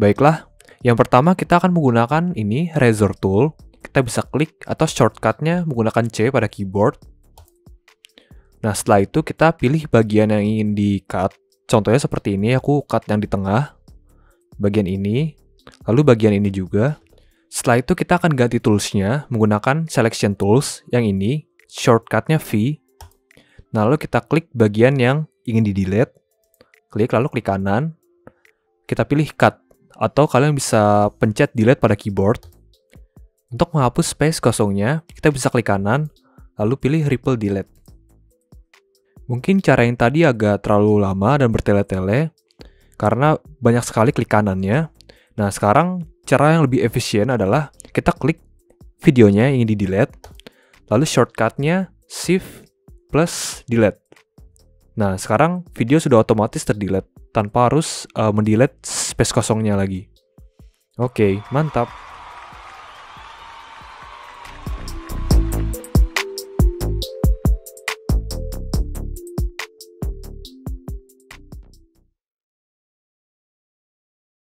Baiklah, yang pertama kita akan menggunakan ini, Razor Tool. Kita bisa klik atau shortcutnya menggunakan C pada keyboard. Nah, setelah itu kita pilih bagian yang ingin di-cut. Contohnya seperti ini, aku cut yang di tengah, bagian ini, lalu bagian ini juga. Setelah itu kita akan ganti toolsnya menggunakan Selection Tools, yang ini, shortcutnya V. Nah, lalu kita klik bagian yang ingin di-delete, klik lalu klik kanan, kita pilih Cut, atau kalian bisa pencet Delete pada keyboard. Untuk menghapus space kosongnya, kita bisa klik kanan, lalu pilih Ripple Delete. Mungkin cara yang tadi agak terlalu lama dan bertele-tele, karena banyak sekali klik kanannya. Nah, sekarang cara yang lebih efisien adalah kita klik videonya yang ingin di-delete, lalu shortcutnya Shift plus Delete. Nah, sekarang video sudah otomatis terdelete tanpa harus mendelete space kosongnya lagi. Oke, mantap.